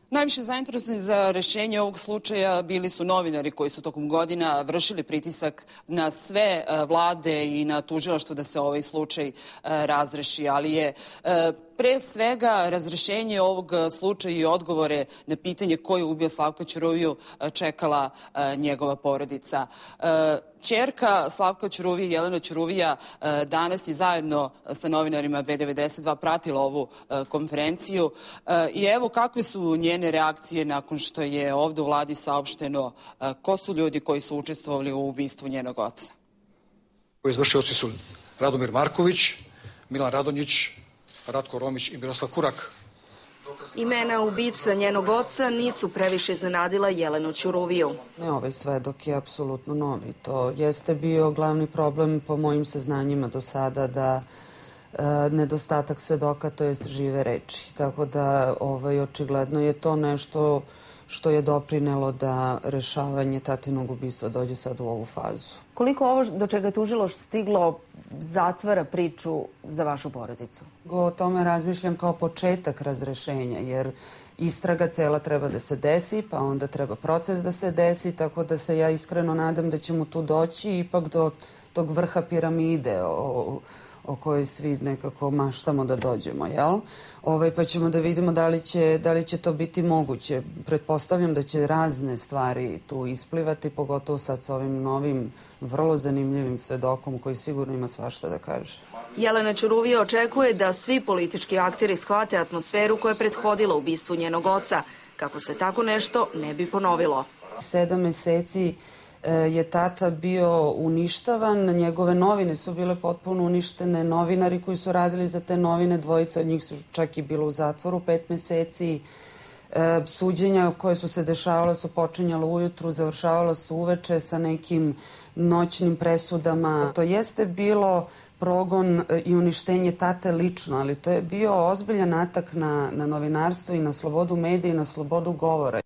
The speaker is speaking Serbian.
Najviše zainteresovani za rešenje ovog slučaja bili su novinari koji su tokom godina vršili pritisak na sve vlade i na tužilaštvo da se ovaj slučaj razreši, ali je pre svega razrešenje ovog slučaja i odgovore na pitanje ko je ubio Slavka Ćuruviju čekala njegova porodica. Ćerka Slavka Ćuruvije, Jelena Ćuruvija, danas je zajedno sa novinarima B92 pratila ovu konferenciju i evo kakve su njene reakcije nakon što je ovde u vladi saopšteno ko su ljudi koji su učestvovali u ubistvu njenog oca. Izvršioci su Radomir Marković, Milan Radonjić, Ratko Romić i Miroslav Kurak. Imena ubica njenog oca nisu previše iznenadila Jelenu Ćuruviju. Ovaj svedok je apsolutno novi. To jeste bio glavni problem po mojim saznanjima do sada da nedostatak svedoka, to jest žive reči. Tako da očigledno je to nešto što je doprinelo da rešavanje tatinog ubistva dođe sad u ovu fazu. Koliko ovo do čega je tužilaštvo stiglo zatvara priču za vašu porodicu? O tome razmišljam kao početak razrešenja, jer istraga cela treba da se desi, pa onda treba proces da se desi, tako da se ja iskreno nadam da ćemo tu doći ipak do tog vrha piramide o kojoj svi nekako maštamo da dođemo, jel? Pa ćemo da vidimo da li će to biti moguće. Pretpostavljam da će razne stvari tu isplivati, pogotovo sad sa ovim novim, vrlo zanimljivim svedokom koji sigurno ima svašta da kaže. Jelena Ćuruvija očekuje da svi politički akteri shvate atmosferu koja je prethodila ubistvu njenog oca, kako se tako nešto ne bi ponovilo. 7 meseci je tata bio uništavan, njegove novine su bile potpuno uništene, novinari koji su radili za te novine, dvojica od njih su čak i bilo u zatvoru 5 meseci. Suđenja koje su se dešavala su počinjala ujutru, završavala su uveče sa nekim noćnim presudama. To jeste bilo progon i uništenje tate lično, ali to je bio ozbiljan atak na novinarstvo i na slobodu medija i na slobodu govora.